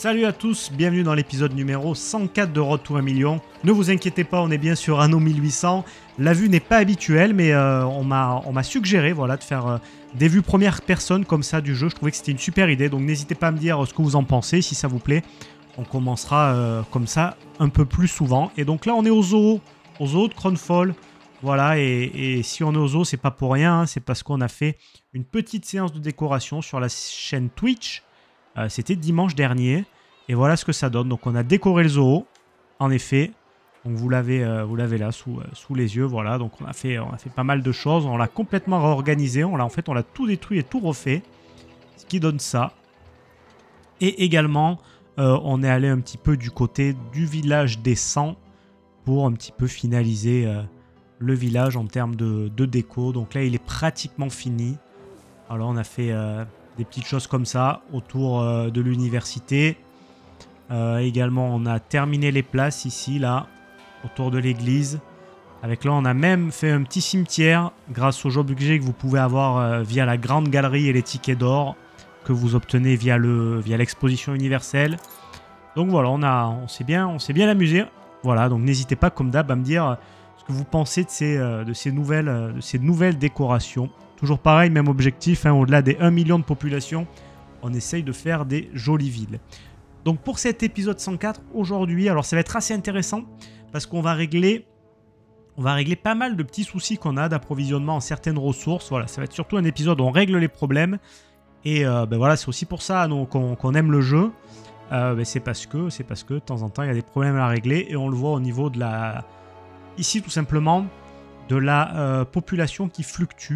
Salut à tous, bienvenue dans l'épisode numéro 104 de Road to 1 million. Ne vous inquiétez pas, on est bien sur Anno 1800. La vue n'est pas habituelle, mais on m'a suggéré voilà, de faire des vues première personne comme ça du jeu. Je trouvais que c'était une super idée, donc n'hésitez pas à me dire ce que vous en pensez, si ça vous plaît. On commencera comme ça un peu plus souvent. Et donc là, on est au zoo de Crownfall. Voilà, et si on est au zoo, c'est pas pour rien, hein, c'est parce qu'on a fait une petite séance de décoration sur la chaîne Twitch. C'était dimanche dernier. Et voilà ce que ça donne. Donc on a décoré le zoo. En effet. Donc vous l'avez là sous les yeux. Voilà. Donc on a fait pas mal de choses. On l'a complètement réorganisé. En fait, on l'a tout détruit et tout refait. Ce qui donne ça. Et également, on est allé un petit peu du côté du village des 100 pour un petit peu finaliser le village en termes de déco. Donc là, il est pratiquement fini. Alors on a fait des petites choses comme ça autour de l'université. Également, on a terminé les places ici, là, autour de l'église. Avec là, on a même fait un petit cimetière grâce aux objets que vous pouvez avoir via la grande galerie et les tickets d'or que vous obtenez via l'exposition universelle. Donc voilà, on s'est bien amusé. Voilà, donc n'hésitez pas, comme d'hab, à me dire ce que vous pensez de ces nouvelles décorations. Toujours pareil, même objectif, hein, au-delà des 1 million de population, on essaye de faire des jolies villes. Donc pour cet épisode 104, aujourd'hui, alors ça va être assez intéressant parce qu'on va régler pas mal de petits soucis qu'on a d'approvisionnement en certaines ressources. Voilà, ça va être surtout un épisode où on règle les problèmes. Et voilà, c'est aussi pour ça qu'on aime le jeu. C'est parce que de temps en temps, il y a des problèmes à régler. Et on le voit au niveau de la... Ici, tout simplement, de la population qui fluctue.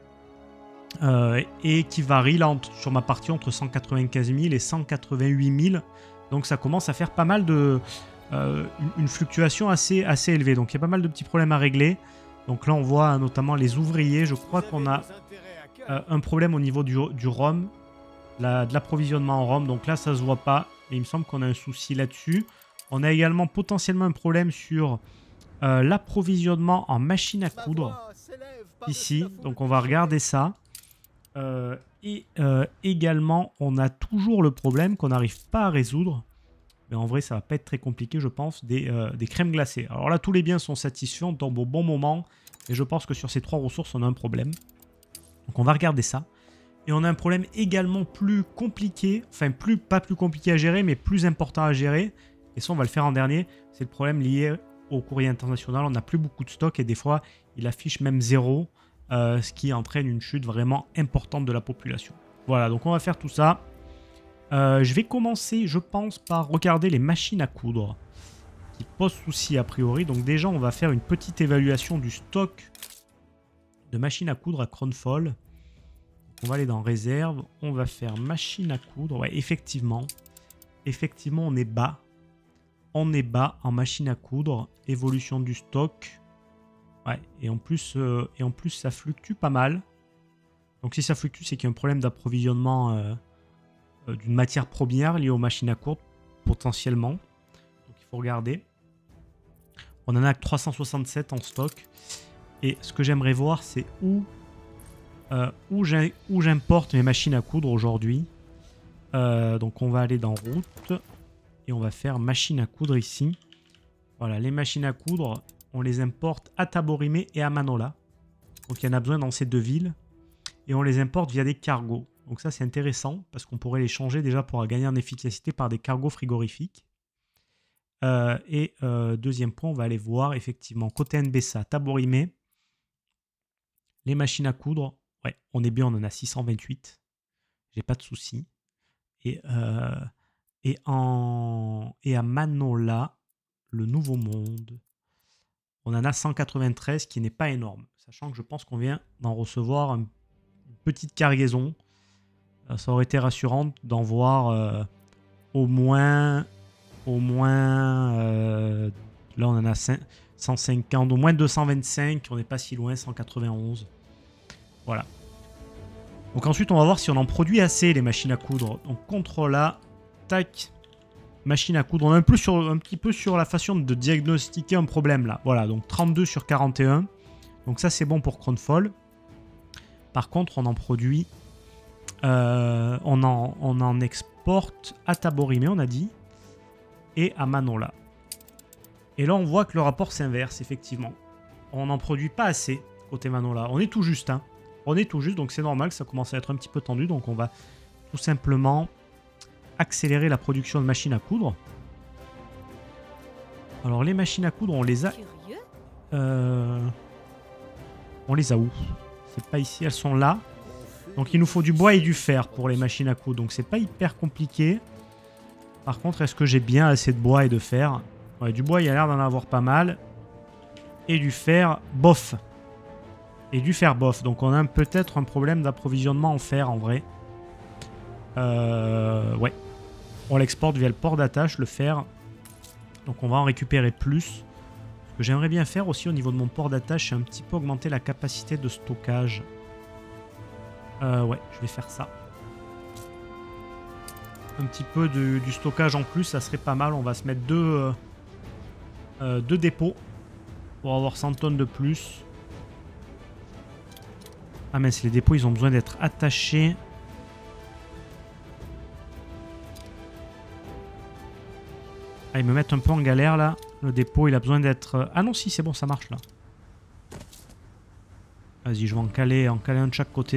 Et qui varie là sur ma partie entre 195 000 et 188 000. Donc ça commence à faire pas mal de... une fluctuation assez élevée. Donc il y a pas mal de petits problèmes à régler. Donc là on voit notamment les ouvriers. Je crois qu'on a un problème au niveau du rhum. De l'approvisionnement en rhum. Donc là ça se voit pas. Mais il me semble qu'on a un souci là-dessus. On a également potentiellement un problème sur l'approvisionnement en machine à coudre. Ici. Donc on va regarder ça. Également, on a toujours le problème qu'on n'arrive pas à résoudre. Mais en vrai, ça va pas être très compliqué, je pense, des crèmes glacées. Alors là, tous les biens sont satisfaits, on tombe au bon moment. Et je pense que sur ces trois ressources, on a un problème. Donc on va regarder ça. Et on a un problème également plus compliqué. Enfin, pas plus compliqué à gérer, mais plus important à gérer. Et ça, on va le faire en dernier. C'est le problème lié au courrier international. On n'a plus beaucoup de stock et des fois, il affiche même 0. Ce qui entraîne une chute vraiment importante de la population. Voilà, donc on va faire tout ça. Je vais commencer, je pense, par regarder les machines à coudre qui posent souci a priori. Donc déjà, on va faire une petite évaluation du stock de machines à coudre à Crownfall. On va aller dans réserve. On va faire machine à coudre. Ouais, effectivement, on est bas. On est bas en machine à coudre. Évolution du stock. Ouais, et en plus, ça fluctue pas mal. Donc si ça fluctue, c'est qu'il y a un problème d'approvisionnement d'une matière première liée aux machines à coudre, potentiellement. Donc il faut regarder. On en a que 367 en stock. Et ce que j'aimerais voir, c'est où j'importe mes machines à coudre aujourd'hui. Donc on va aller dans route. Et on va faire machine à coudre ici. Voilà, les machines à coudre... On les importe à Taborimé et à Manola. Donc il y en a besoin dans ces deux villes. Et on les importe via des cargos. Donc ça c'est intéressant parce qu'on pourrait les changer déjà pour gagner en efficacité par des cargos frigorifiques. Deuxième point, on va aller voir effectivement côté NBSA, Taborimé. Les machines à coudre, ouais, on est bien, on en a 628. J'ai pas de souci. Et à Manola, le Nouveau Monde. On en a 193, qui n'est pas énorme. Sachant que je pense qu'on vient d'en recevoir une petite cargaison. Ça aurait été rassurant d'en voir au moins... là, on en a 150, au moins 225. On n'est pas si loin, 191. Voilà. Donc ensuite, on va voir si on en produit assez, les machines à coudre. Donc, contrôle A. Tac. Machine à coudre. On est un petit peu sur la façon de diagnostiquer un problème là. Voilà, donc 32 sur 41. Donc ça c'est bon pour Crownfall. Par contre, on en produit... on en porte à Taborimé, on a dit, et à Manola. Et là, on voit que le rapport s'inverse, effectivement. On n'en produit pas assez côté Manola. On est tout juste, hein. On est tout juste, donc c'est normal que ça commence à être un petit peu tendu. Donc on va tout simplement accélérer la production de machines à coudre. Alors les machines à coudre, on les a... On les a où? C'est pas ici, elles sont là. Donc il nous faut du bois et du fer pour les machines à coudre. Donc c'est pas hyper compliqué. Par contre, est-ce que j'ai bien assez de bois et de fer? Ouais, du bois, il y a l'air d'en avoir pas mal. Et du fer, bof. Et du fer, bof. Donc on a peut-être un problème d'approvisionnement en fer, en vrai. Ouais. On l'exporte via le port d'attache, le fer. Donc on va en récupérer plus. Ce que j'aimerais bien faire aussi au niveau de mon port d'attache, c'est un petit peu augmenter la capacité de stockage. Ouais, je vais faire ça. Un petit peu du stockage en plus, ça serait pas mal. On va se mettre deux dépôts pour avoir 100 tonnes de plus. Ah mais les dépôts, ils ont besoin d'être attachés. Ah, ils me mettent un peu en galère là. Le dépôt, il a besoin d'être... Ah non, si, c'est bon, ça marche là. Vas-y, je vais en caler un de chaque côté.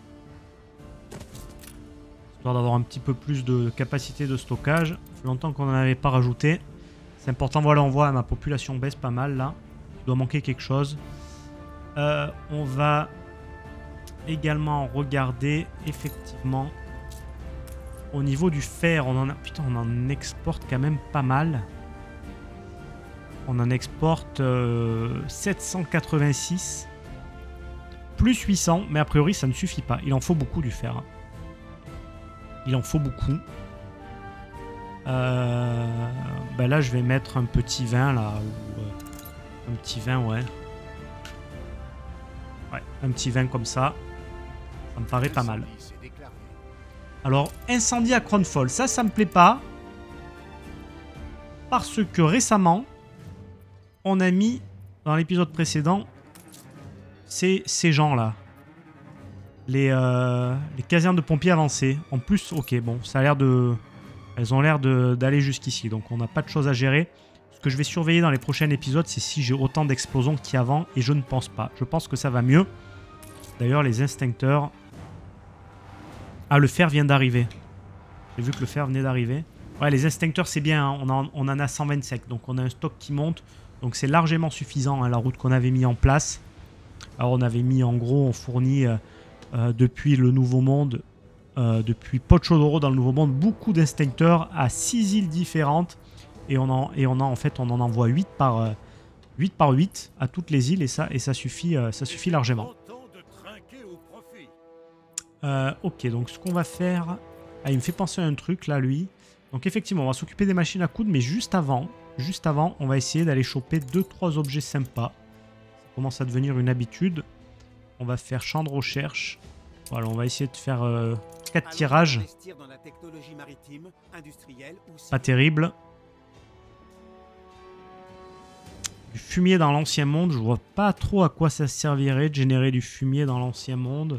Histoire d'avoir un petit peu plus de capacité de stockage. Ça fait longtemps qu'on n'en avait pas rajouté. C'est important, voilà, on voit ma population baisse pas mal là. Il doit manquer quelque chose. On va également regarder effectivement au niveau du fer. On en a, putain, on en exporte quand même pas mal. On en exporte 786 plus 800, mais a priori ça ne suffit pas. Il en faut beaucoup du fer. Il en faut beaucoup. Bah là je vais mettre un petit vin là. Ou, un petit vin, ouais. Ouais, un petit vin comme ça. Ça me paraît pas mal. Alors, incendie à Crownfall, ça me plaît pas. Parce que récemment, on a mis, dans l'épisode précédent, ces gens-là. Les casernes de pompiers avancées. En plus, ok, bon, ça a l'air de... Elles ont l'air d'aller jusqu'ici, donc on n'a pas de choses à gérer. Ce que je vais surveiller dans les prochains épisodes, c'est si j'ai autant d'explosions qu'il y a avant, et je ne pense pas. Je pense que ça va mieux. D'ailleurs, les instincteurs... Ah, le fer vient d'arriver. J'ai vu que le fer venait d'arriver. Ouais, les instincteurs, c'est bien, hein. On en a 127, donc on a un stock qui monte. Donc c'est largement suffisant, hein, la route qu'on avait mis en place. Alors on avait mis, en gros, on fournit depuis le Nouveau Monde, depuis Pochodoro dans le Nouveau Monde, beaucoup d'instincteurs à 6 îles différentes. Et on en envoie 8 par 8 à toutes les îles, et ça suffit largement. Ok, donc ce qu'on va faire... Ah, il me fait penser à un truc, là, lui. Donc effectivement, on va s'occuper des machines à coudre, mais juste avant, on va essayer d'aller choper 2-3 objets sympas. Ça commence à devenir une habitude. On va faire champ de recherche. Voilà, on va essayer de faire 4 tirages. Pas terrible. Du fumier dans l'ancien monde. Je vois pas trop à quoi ça servirait de générer du fumier dans l'ancien monde.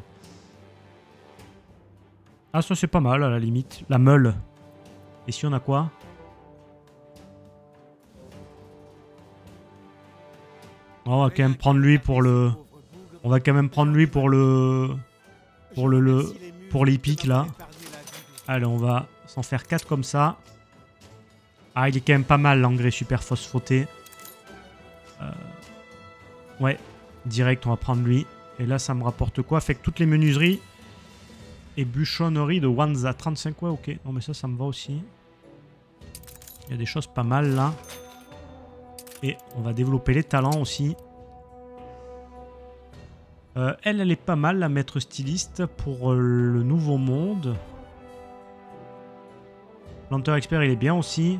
Ah, ça c'est pas mal à la limite. La meule. Et si on a quoi? On va quand même prendre lui pour le... On va quand même prendre lui pour le... Pour les pics là. Allez, on va s'en faire 4 comme ça. Ah, il est quand même pas mal l'engrais super phosphoté. Ouais, direct, on va prendre lui. Et là, ça me rapporte quoi? Fait que toutes les menuiseries et bûchonneries de Wanza. 35, ouais, ok. Non, mais ça me va aussi. Il y a des choses pas mal là. Et on va développer les talents aussi. Elle est pas mal, la maître styliste, pour le Nouveau Monde. Planteur expert, il est bien aussi.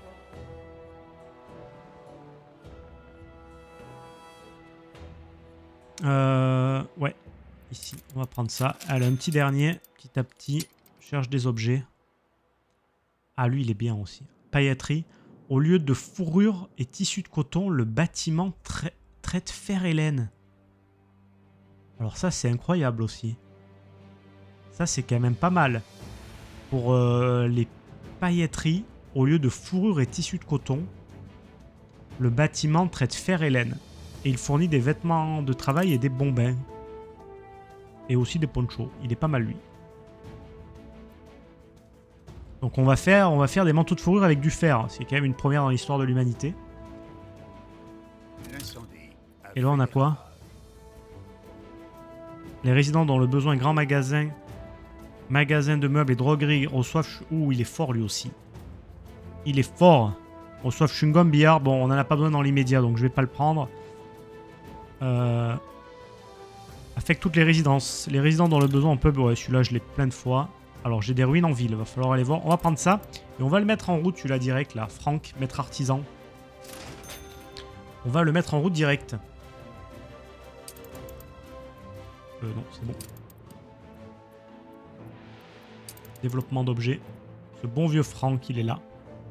Ouais. Ici, on va prendre ça. Allez, un petit dernier. Petit à petit, cherche des objets. Ah, lui, il est bien aussi. Pailletterie. Au lieu de fourrure et tissu de coton, le bâtiment traite fer et laine. Alors ça, c'est incroyable aussi. Ça, c'est quand même pas mal. pour les pailletteries, au lieu de fourrure et tissu de coton, le bâtiment traite fer et laine. Et il fournit des vêtements de travail et des bombins. Et aussi des ponchos. Il est pas mal lui. Donc on va faire des manteaux de fourrure avec du fer. C'est quand même une première dans l'histoire de l'humanité. Et là on a quoi? Les résidents dont le besoin grand magasin de meubles et drogueries reçoivent... Ouh, il est fort lui aussi. Il est fort. Reçoivent chewing-gum, billard. Bon, on n'en a pas besoin dans l'immédiat, donc je vais pas le prendre. Affecte toutes les résidences. Les résidents dont le besoin en pub... Ouais, celui-là, je l'ai plein de fois. Alors, j'ai des ruines en ville. Va falloir aller voir. On va prendre ça. Et on va le mettre en route, celui-là, direct, là. Franck, maître artisan. On va le mettre en route direct. Non, c'est bon. Développement d'objets. Ce bon vieux Franck, il est là.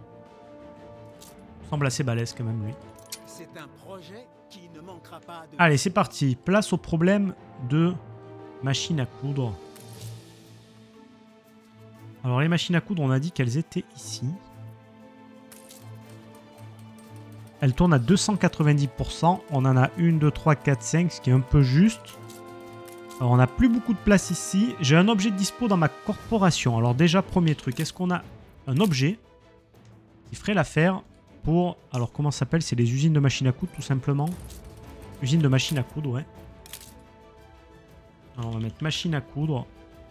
Il semble assez balèze quand même, lui. C'est un projet qui ne manquera pas de... Allez, c'est parti. Place au problème de machine à coudre. Alors, les machines à coudre, on a dit qu'elles étaient ici. Elles tournent à 290%. On en a 1, 2, 3, 4, 5, ce qui est un peu juste. Alors, on n'a plus beaucoup de place ici. J'ai un objet de dispo dans ma corporation. Alors déjà, premier truc, est-ce qu'on a un objet qui ferait l'affaire pour... Alors, comment ça s'appelle? C'est les usines de machines à coudre, tout simplement. Usine de machines à coudre, ouais. Alors, on va mettre machine à coudre.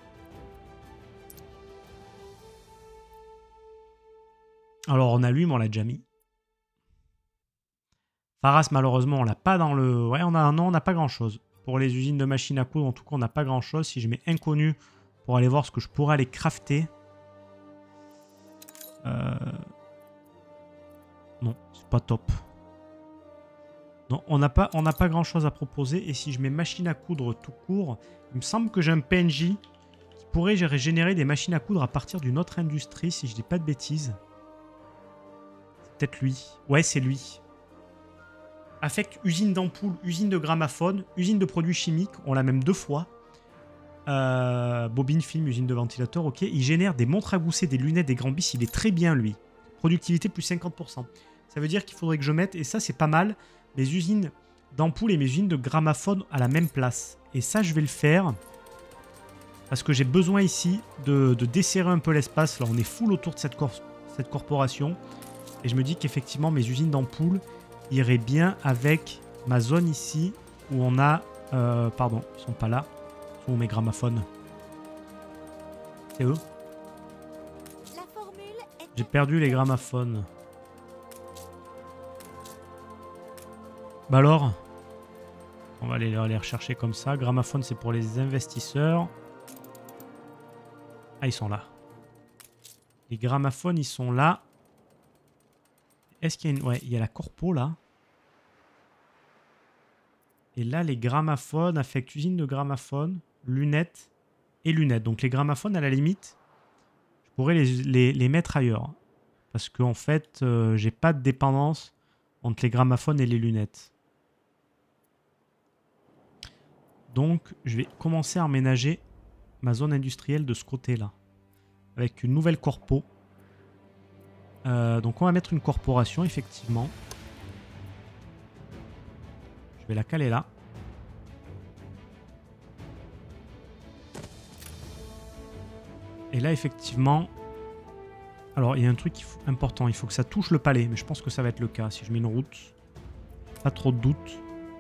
Alors, on a lui, mais on l'a déjà mis. Pharas, malheureusement, on l'a pas dans le... Ouais, on n'a pas grand-chose. Pour les usines de machines à coudre, en tout cas, on n'a pas grand-chose. Si je mets inconnu pour aller voir ce que je pourrais aller crafter... Non, c'est pas top. Non, on n'a pas grand-chose à proposer. Et si je mets machine à coudre tout court, il me semble que j'ai un PNJ qui pourrait générer des machines à coudre à partir d'une autre industrie, si je dis pas de bêtises. C'est peut-être lui. Ouais, c'est lui. Affecte usine d'ampoules, usine de gramophone, usine de produits chimiques. On l'a même 2 fois. Bobine, film, usine de ventilateur. Ok. Il génère des montres à gousset, des lunettes, des grands bis. Il est très bien, lui. Productivité plus 50%. Ça veut dire qu'il faudrait que je mette, et ça c'est pas mal, mes usines d'ampoules et mes usines de gramophone à la même place. Et ça, je vais le faire. Parce que j'ai besoin ici de desserrer un peu l'espace. Là, on est full autour de cette corporation. Et je me dis qu'effectivement, mes usines d'ampoules irait bien avec ma zone ici où on a... pardon, ils sont pas là. Où sont mes gramophones? C'est eux? J'ai perdu les gramophones. Bah alors? On va aller les rechercher comme ça. Gramophone, c'est pour les investisseurs. Ah, ils sont là. Les gramophones, ils sont là. Est-ce qu'il y a une... Ouais, il y a la corpo là. Et là, les gramophones affectent usine de gramophones, lunettes et lunettes. Donc les gramophones, à la limite, je pourrais les mettre ailleurs. Parce qu'en fait, j'ai pas de dépendance entre les gramophones et les lunettes. Donc, je vais commencer à emménager ma zone industrielle de ce côté-là. Avec une nouvelle corpo. Donc on va mettre une corporation, effectivement. Je vais la caler là. Et là, effectivement... Alors, il y a un truc important. Il faut que ça touche le palais. Mais je pense que ça va être le cas. Si je mets une route. Pas trop de doute.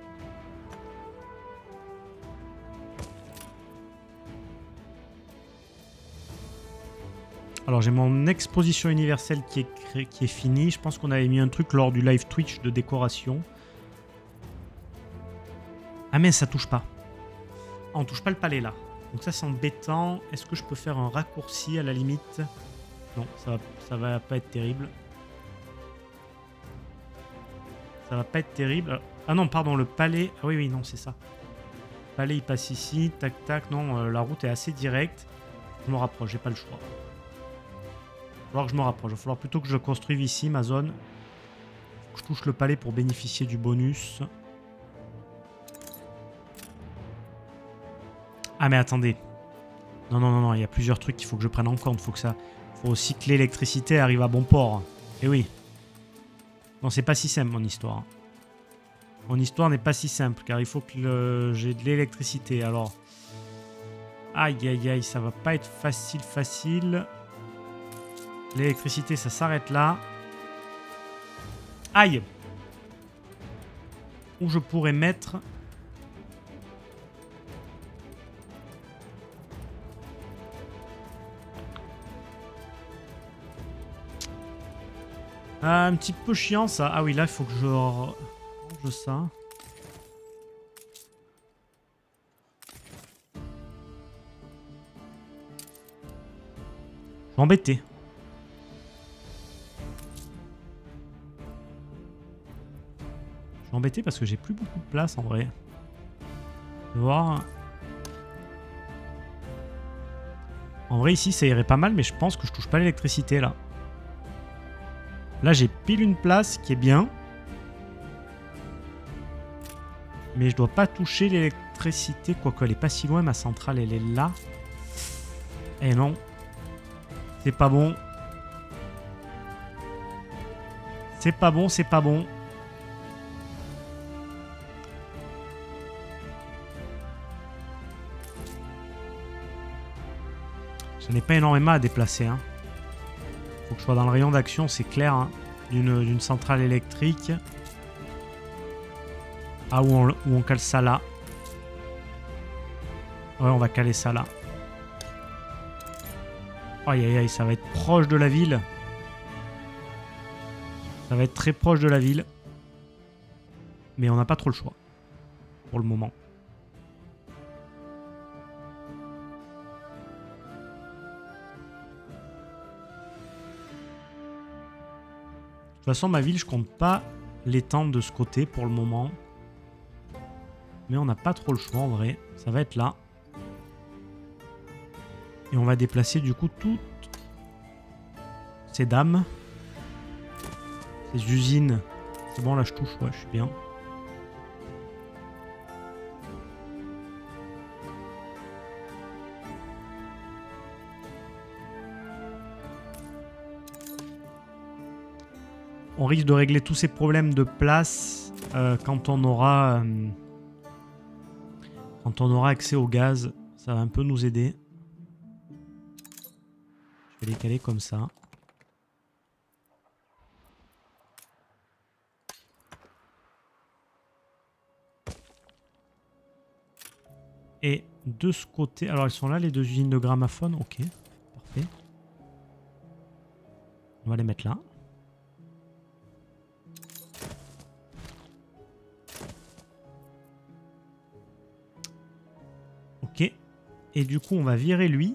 Alors j'ai mon exposition universelle qui est finie. Je pense qu'on avait mis un truc lors du live Twitch de décoration. Ah mais ça touche pas. Ah, on touche pas le palais là. Donc ça c'est embêtant. Est-ce que je peux faire un raccourci à la limite? Non, ça va pas être terrible. Ça va pas être terrible. Ah non, pardon, le palais... Ah oui, non, c'est ça. Le palais il passe ici. Tac, tac. Non, la route est assez directe. Je me rapproche, j'ai pas le choix. Il va falloir que je me rapproche. Il va falloir plutôt que je construise ici ma zone. Que je touche le palais pour bénéficier du bonus. Ah mais attendez. Non, non, non, non, il y a plusieurs trucs qu'il faut que je prenne en compte. Faut aussi que l'électricité arrive à bon port. Et oui. Non, c'est pas si simple, mon histoire. Mon histoire n'est pas si simple, car il faut que j'ai de l'électricité. Alors... Aïe, aïe, aïe, ça va pas être facile. L'électricité, ça s'arrête là. Aïe! Où je pourrais mettre... Un petit peu chiant ça. Ah oui, là il faut que je range ça. Je suis embêté. Je suis embêté parce que j'ai plus beaucoup de place en vrai. Je vais voir. En vrai ici ça irait pas mal, mais je pense que je touche pas l'électricité là. Là, j'ai pile une place qui est bien. Mais je dois pas toucher l'électricité. Quoique, elle est pas si loin, ma centrale, elle est là. Eh non. C'est pas bon. C'est pas bon, c'est pas bon. Je n'ai pas énormément à déplacer, hein. Faut que je sois dans le rayon d'action, c'est clair, hein, d'une centrale électrique. Ah, où on cale ça là. Ouais, on va caler ça là. Aïe, aïe, aïe, ça va être proche de la ville. Ça va être très proche de la ville. Mais on n'a pas trop le choix. Pour le moment. De toute façon, ma ville, je compte pas l'étendre de ce côté pour le moment. Mais on n'a pas trop le choix en vrai. Ça va être là. Et on va déplacer du coup toutes ces dames. Ces usines. C'est bon, là je touche, ouais, je suis bien. On risque de régler tous ces problèmes de place quand on aura accès au gaz. Ça va un peu nous aider. Je vais les caler comme ça. Et de ce côté... Alors, ils sont là, les deux usines de gramophone. Ok, parfait. On va les mettre là. Ok. Et du coup, on va virer lui.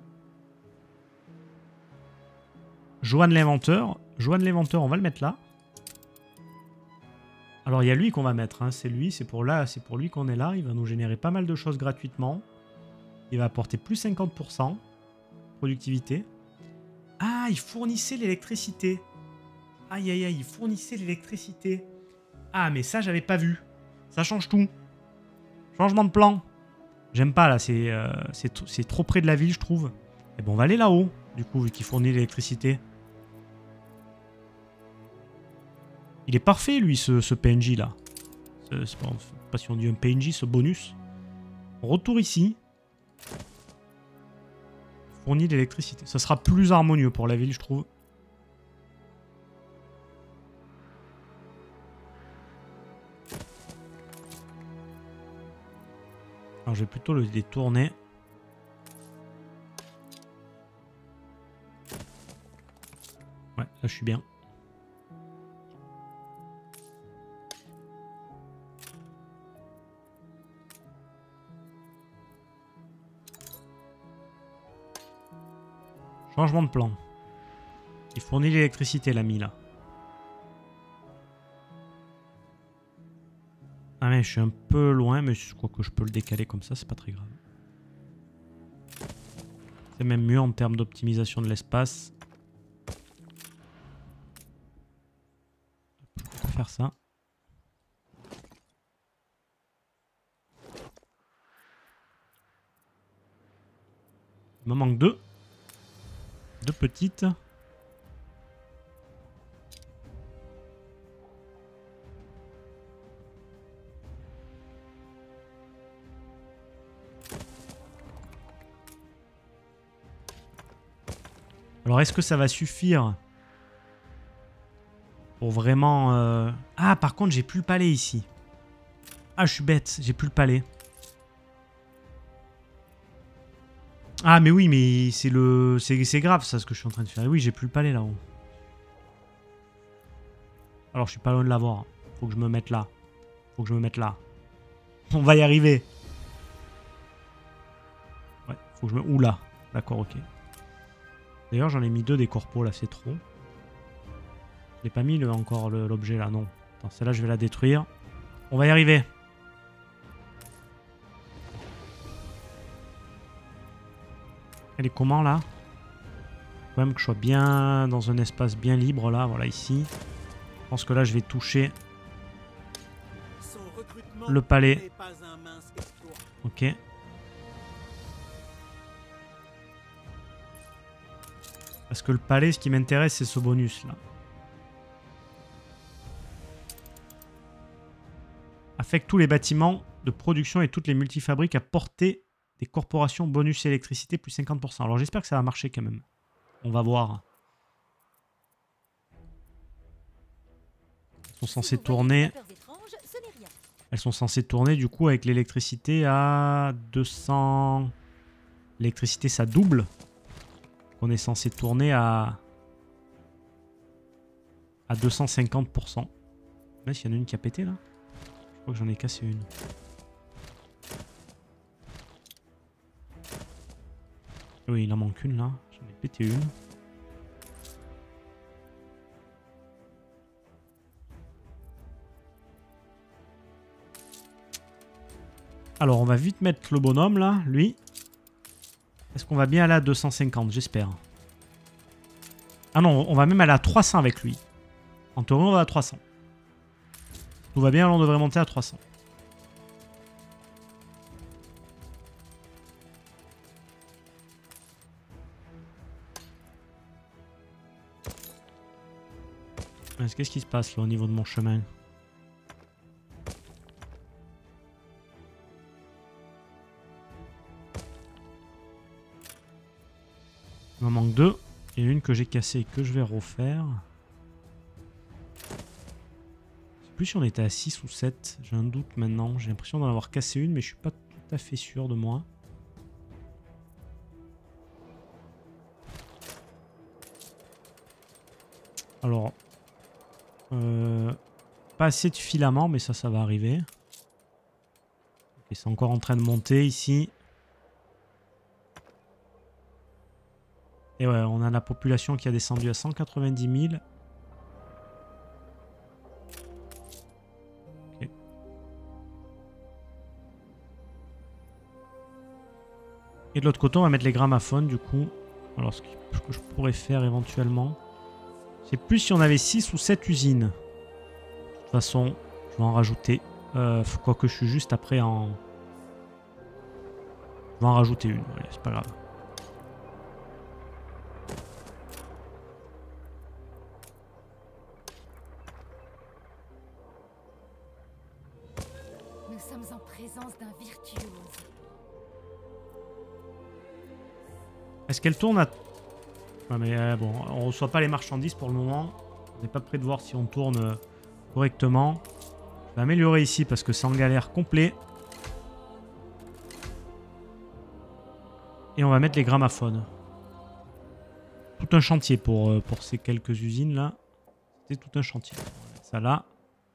Joanne l'inventeur. Joanne l'inventeur, on va le mettre là. Alors, il y a lui qu'on va mettre. Hein. C'est lui, c'est pour lui qu'on est là. Il va nous générer pas mal de choses gratuitement. Il va apporter plus 50%. Productivité. Ah, il fournissait l'électricité. Aïe, aïe, aïe, il fournissait l'électricité. Ah, mais ça, j'avais pas vu. Ça change tout. Changement de plan. J'aime pas, là. C'est trop près de la ville, je trouve. Et bon, on va aller là-haut, du coup, vu qu'il fournit l'électricité. Il est parfait, lui, ce PNJ, là. C'est pas si on dit un PNJ, ce bonus. Retour ici. Fournit l'électricité. Ça sera plus harmonieux pour la ville, je trouve. Alors, je vais plutôt le détourner. Ouais, là, je suis bien. Changement de plan. Il fournit l'électricité, l'ami, là. Ah mais je suis un peu loin, mais je crois que je peux le décaler comme ça, c'est pas très grave. C'est même mieux en termes d'optimisation de l'espace. On va faire ça. Il me manque 2. 2 petites. Alors, est-ce que ça va suffire pour vraiment... Ah, par contre, j'ai plus le palais ici. Ah, je suis bête. J'ai plus le palais. Ah, mais oui, mais c'est le... C'est grave, ça, ce que je suis en train de faire. Oui, j'ai plus le palais, là-haut. Alors, je suis pas loin de l'avoir. Faut que je me mette là. Faut que je me mette là. On va y arriver. Ouais, faut que je me... Oula. D'accord, ok. D'ailleurs, j'en ai mis 2 des corpos, là, c'est trop. Je n'ai pas mis encore l'objet, là, non. Attends, celle-là, je vais la détruire. On va y arriver. Elle est comment, là? Faut quand même que je sois bien dans un espace bien libre, là. Voilà, ici. Je pense que là, je vais toucher le palais. Ok. Parce que le palais, ce qui m'intéresse, c'est ce bonus, là. Affecte tous les bâtiments de production et toutes les multifabriques à portée des corporations bonus électricité plus 50%. Alors j'espère que ça va marcher quand même. On va voir. Elles sont censées tourner. Elles sont censées tourner du coup avec l'électricité à 200. L'électricité ça double. On est censé tourner à 250%. Là, s'il y en a une qui a pété là. Je crois que j'en ai cassé une. Oui, il en manque une là. J'en ai pété une. Alors, on va vite mettre le bonhomme là, lui. Est-ce qu'on va bien aller à 250? J'espère. Ah non, on va même aller à 300 avec lui. En théorie, on va à 300. Tout va bien, on devrait monter à 300. Qu'est-ce qui se passe là au niveau de mon chemin? Il m'en manque 2. Il y en a une que j'ai cassée et que je vais refaire. Je sais plus si on était à 6 ou 7. J'ai un doute maintenant. J'ai l'impression d'en avoir cassé une, mais je suis pas tout à fait sûr de moi. Alors... pas assez de filaments, mais ça va arriver. Okay, c'est encore en train de monter ici. Et ouais, on a la population qui a descendu à 190 000. Okay. Et de l'autre côté, on va mettre les gramophones du coup. Alors, ce que je pourrais faire éventuellement, c'est plus si on avait 6 ou 7 usines. De toute façon, je vais en rajouter. Quoique je suis juste après en... Je vais en rajouter une, ouais, c'est pas grave. Nous sommes en présence d'un virtuose. Est-ce qu'elle tourne à... Ouais, mais bon, on reçoit pas les marchandises pour le moment. On n'est pas prêt de voir si on tourne correctement. Je vais améliorer ici parce que c'est en galère complet. Et on va mettre les gramophones. Tout un chantier pour ces quelques usines là. C'était tout un chantier. On va mettre ça là.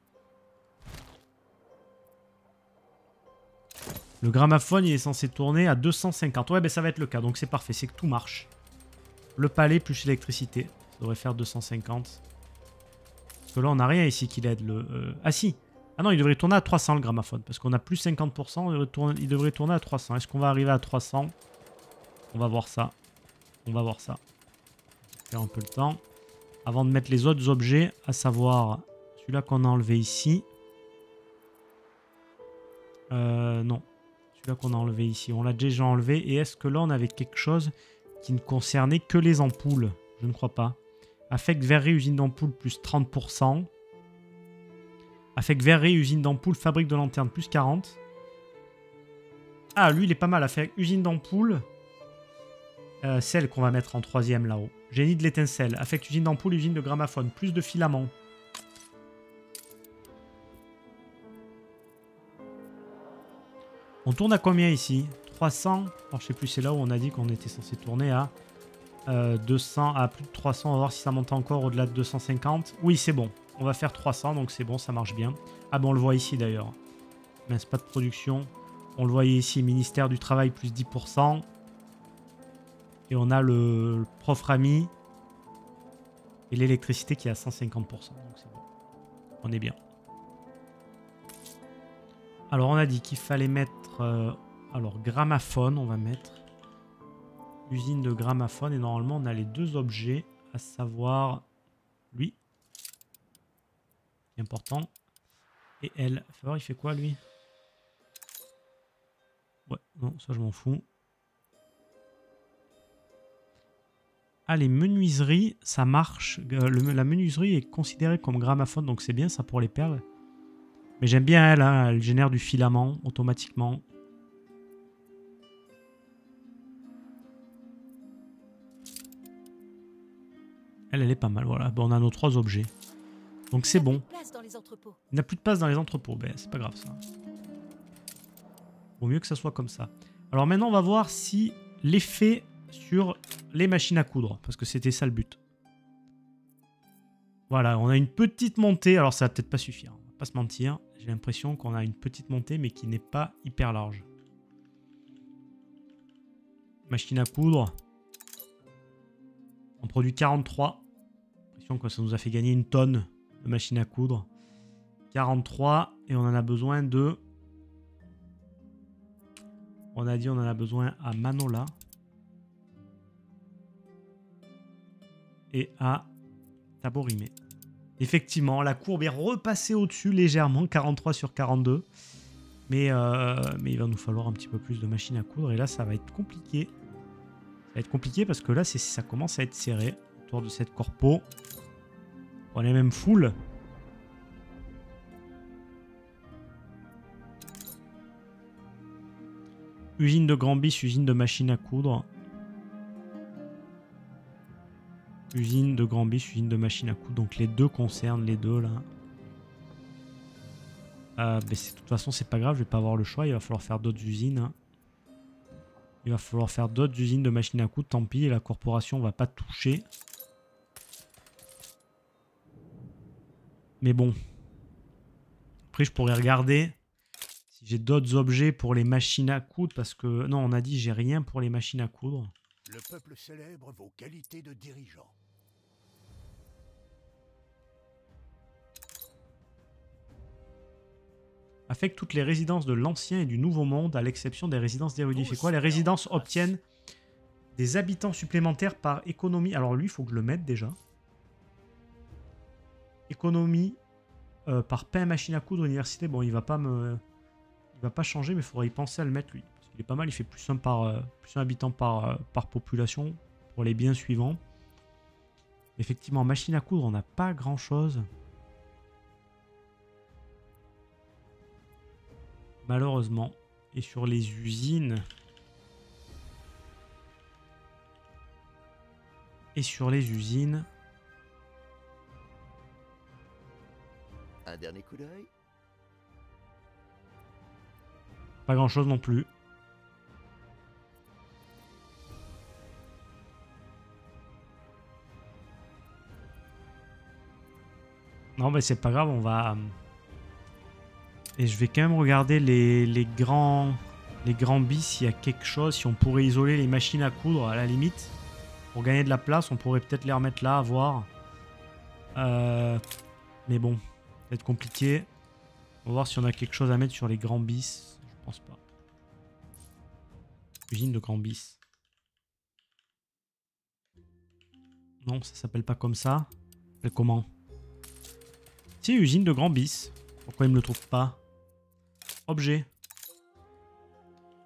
Le gramophone il est censé tourner à 250. Ouais, ben ça va être le cas. Donc c'est parfait. C'est que tout marche. Le palais plus l'électricité. Ça devrait faire 250. Parce que là, on n'a rien ici qui l'aide. Ah si. Ah non, il devrait tourner à 300 le gramophone. Parce qu'on a plus 50%. Il devrait tourner à 300. Est-ce qu'on va arriver à 300? On va voir ça. On va voir ça. On va faire un peu le temps. Avant de mettre les autres objets, à savoir celui-là qu'on a enlevé ici. Non. Celui-là qu'on a enlevé ici. On l'a déjà enlevé. Et est-ce que là, on avait quelque chose qui ne concernait que les ampoules? Je ne crois pas. Affect verrerie, usine d'ampoules, plus 30%. Affect verrerie, usine d'ampoules, fabrique de lanternes, plus 40. Ah, lui, il est pas mal. Affect usine d'ampoules. Celle qu'on va mettre en troisième là-haut. Génie de l'étincelle. Affect usine d'ampoules, usine de gramophone. Plus de filaments. On tourne à combien ici? 300. Alors, je sais plus, c'est là où on a dit qu'on était censé tourner à 200, à plus de 300. On va voir si ça monte encore au-delà de 250. Oui, c'est bon. On va faire 300, donc c'est bon, ça marche bien. Ah bon, on le voit ici d'ailleurs. Mince, pas de production. On le voyait ici, ministère du Travail, plus 10%. Et on a le prof Rami et l'électricité qui est à 150%. Donc c'est bon. On est bien. Alors on a dit qu'il fallait mettre... alors gramophone, on va mettre. Usine de gramophone. Et normalement on a les deux objets. À savoir lui. Important. Et elle. Faut voir il fait quoi lui? Ouais, non, ça je m'en fous. Ah, les menuiseries, ça marche. La menuiserie est considérée comme gramophone, donc c'est bien ça pour les perles. Mais j'aime bien elle, hein, elle génère du filament automatiquement. Elle est pas mal, voilà. Bon, on a nos 3 objets. Donc c'est bon. Il n'y a plus de place dans les entrepôts. Ben, c'est pas grave ça. Vaut mieux que ça soit comme ça. Alors maintenant, on va voir si l'effet sur les machines à coudre, parce que c'était ça le but. Voilà, on a une petite montée. Alors ça va peut-être pas suffire, on va pas se mentir. J'ai l'impression qu'on a une petite montée, mais qui n'est pas hyper large. Machine à coudre. On produit 43. J'ai l'impression que ça nous a fait gagner une tonne de machines à coudre. 43, et on en a besoin de... On a dit on en a besoin à Manola. Et à Taborimé. Effectivement, la courbe est repassée au-dessus légèrement, 43 sur 42. Mais il va nous falloir un petit peu plus de machines à coudre. Et là, ça va être compliqué. Ça va être compliqué parce que là, ça commence à être serré autour de cette corpo. On est même full. Usine de Grand-Bis, usine de machines à coudre. Usine de Grand-Bis, usine de machines à coudre. Donc les deux concernent les deux là. Mais de toute façon, c'est pas grave, je vais pas avoir le choix. Il va falloir faire d'autres usines. Hein. Il va falloir faire d'autres usines de machines à coudre. Tant pis, la corporation va pas toucher. Mais bon. Après, je pourrais regarder si j'ai d'autres objets pour les machines à coudre. Parce que, non, on a dit j'ai rien pour les machines à coudre. Le peuple célèbre vos qualités de dirigeant. Affecte toutes les résidences de l'ancien et du nouveau monde, à l'exception des résidences d'érudits. C'est quoi? Les résidences obtiennent des habitants supplémentaires par économie. Alors lui, il faut que je le mette déjà. Économie par pain, machine à coudre, université. Bon, il va pas changer, mais il faudrait y penser à le mettre lui. Parce qu'il est pas mal, il fait plus un habitant par population pour les biens suivants. Effectivement, machine à coudre, on n'a pas grand chose. Malheureusement. Et sur les usines... Un dernier coup d'œil. Pas grand chose non plus. Non mais c'est pas grave, on va... Et je vais quand même regarder les grands bis s'il y a quelque chose, si on pourrait isoler les machines à coudre à la limite. Pour gagner de la place, on pourrait peut-être les remettre là, à voir. Mais bon, ça va être compliqué. On va voir si on a quelque chose à mettre sur les grands bis. Je pense pas. Usine de grands bis. Non, ça s'appelle pas comme ça. Ça s'appelle comment? Si, usine de grands bis. Pourquoi il me le trouve pas? Objet.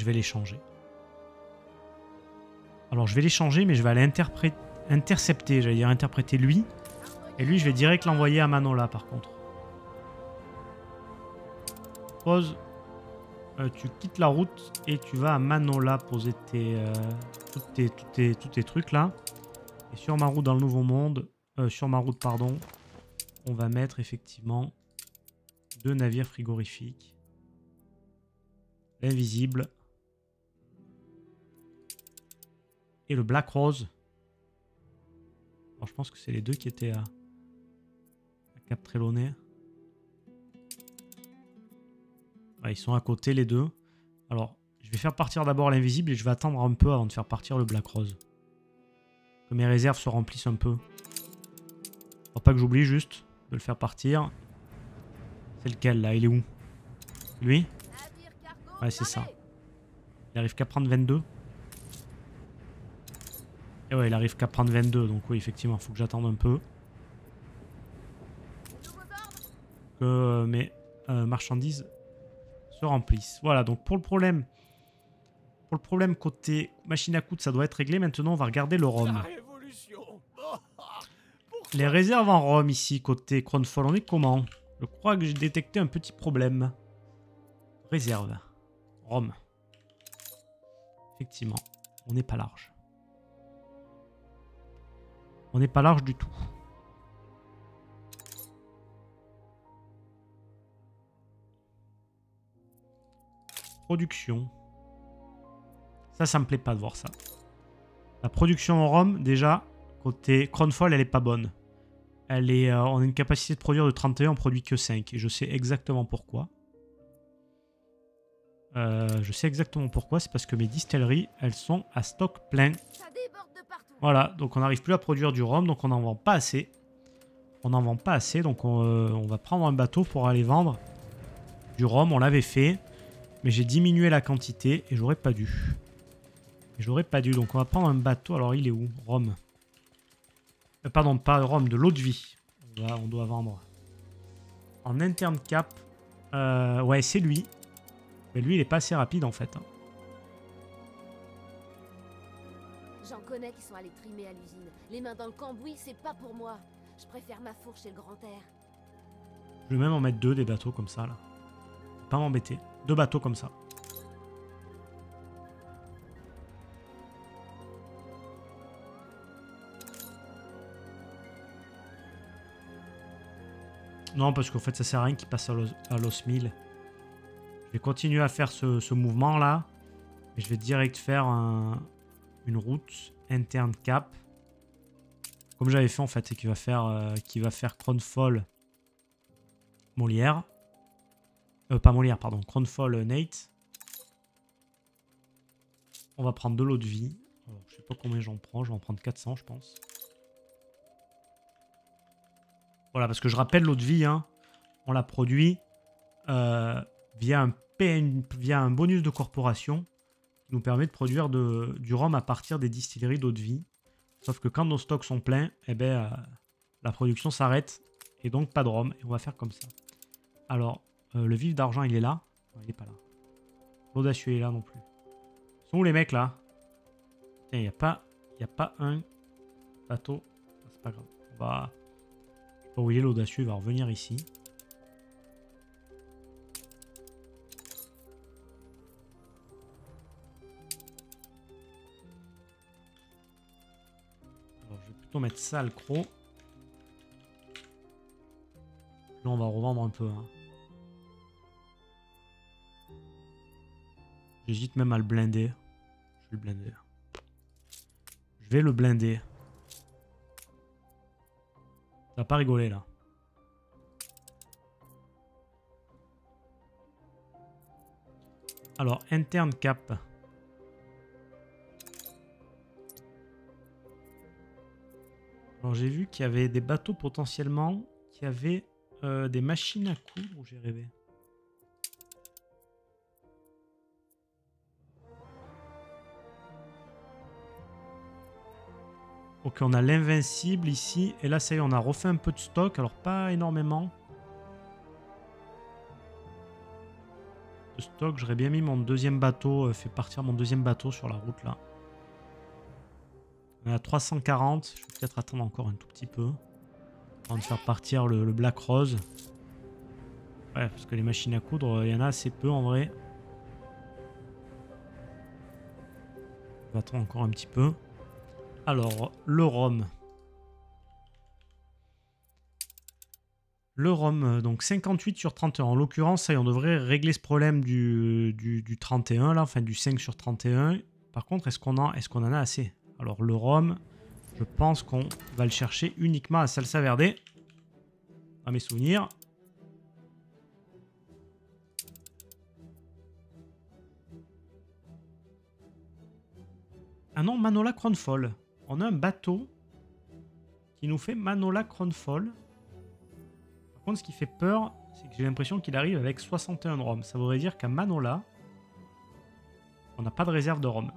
Je vais les changer. Alors je vais les changer, mais je vais aller intercepter, j'allais dire interpréter lui. Et lui, je vais direct l'envoyer à Manola par contre. Pause. Tu quittes la route et tu vas à Manola poser tous tes trucs là. Et sur ma route dans le Nouveau Monde, sur ma route pardon, on va mettre effectivement 2 navires frigorifiques. L'invisible. Et le Black Rose. Alors, je pense que c'est les deux qui étaient à Cap Trelawney. Ouais, ils sont à côté les deux. Alors, je vais faire partir d'abord l'invisible et je vais attendre un peu avant de faire partir le Black Rose. Que mes réserves se remplissent un peu. Faut pas que j'oublie juste de le faire partir. C'est lequel là? Il est où? Lui? Ouais, c'est ça. Il arrive qu'à prendre 22. Et ouais, il arrive qu'à prendre 22. Donc oui, effectivement, il faut que j'attende un peu. Que mes marchandises se remplissent. Voilà, donc pour le problème côté machine à coudre, ça doit être réglé. Maintenant, on va regarder le rhum. Les réserves en rhum ici, côté Crownfall, on est comment? Je crois que j'ai détecté un petit problème. Réserve. Rhum. Effectivement, on n'est pas large. On n'est pas large du tout. Production. Ça me plaît pas de voir ça. La production en rhum, déjà, côté Crownfall, elle est pas bonne. On a une capacité de produire de 31, on produit que 5. Et je sais exactement pourquoi. C'est parce que mes distilleries, elles sont à stock plein. Voilà, donc on n'arrive plus à produire du rhum, donc on n'en vend pas assez. Donc on va prendre un bateau pour aller vendre du rhum. On l'avait fait, mais j'ai diminué la quantité et j'aurais pas dû. Donc on va prendre un bateau. Alors il est où? Rhum. Pardon, pas rhum, de l'eau de vie. On doit vendre. En interne cap. Ouais, c'est lui. Mais lui, il est pas assez rapide en fait. J'en connais qui sont allés trimer à l'usine. Les mains dans le cambouis, c'est pas pour moi. Je préfère ma fourche et le grand air. Je vais même en mettre 2 des bateaux comme ça là. Pas m'embêter. 2 bateaux comme ça. Non, parce qu'en fait, ça sert à rien qu'il passe à l'os 1000. Je vais continuer à faire ce mouvement-là. Et je vais direct faire une route interne cap. Comme j'avais fait, en fait, et qui va faire Crownfall Molière. Pas Molière, pardon. Crownfall Nate. On va prendre de l'eau de vie. Alors, je sais pas combien j'en prends. Je vais en prendre 400, je pense. Voilà, parce que je rappelle, l'eau de vie, hein, on la produit via un bonus de corporation qui nous permet de produire du rhum à partir des distilleries d'eau de vie. Sauf que quand nos stocks sont pleins, eh ben, la production s'arrête et donc pas de rhum. Et on va faire comme ça. Alors, le vif d'argent, il est là? Non, il n'est pas là. L'audacieux est là non plus. Ils sont où les mecs là? Tiens, il n'y a pas un bateau. C'est pas grave. On va... Je sais pas où il est l'audacieux, il va revenir ici. Alors, je vais plutôt mettre ça le croc. Là, on va revendre un peu. Hein. J'hésite même à le blinder. Je vais le blinder. Je vais le blinder. Ça va pas rigoler là. Alors, interne cap. Alors, j'ai vu qu'il y avait des bateaux potentiellement qui avaient des machines à coudre où j'ai rêvé. Ok, on a l'invincible ici. Et là, ça y est, on a refait un peu de stock. Alors, pas énormément. de stock. J'aurais bien mis mon deuxième bateau, fait partir mon deuxième bateau sur la route là. On est à 340. Je vais peut-être attendre encore un tout petit peu. Avant de faire partir le Black Rose. Ouais, parce que les machines à coudre, il y en a assez peu en vrai. On va attendre encore un petit peu. Alors, le rhum. Le rhum, donc 58 sur 31. En l'occurrence, ça, on devrait régler ce problème du 31, là, enfin du 5 sur 31. Par contre, est-ce qu'on en a assez? Alors, le rhum, je pense qu'on va le chercher uniquement à Salsa Verde. À mes souvenirs. Ah non, Manola Crownfall. On a un bateau qui nous fait Manola Crownfall. Par contre, ce qui fait peur, c'est que j'ai l'impression qu'il arrive avec 61 de rhum. Ça voudrait dire qu'à Manola, on n'a pas de réserve de rhum.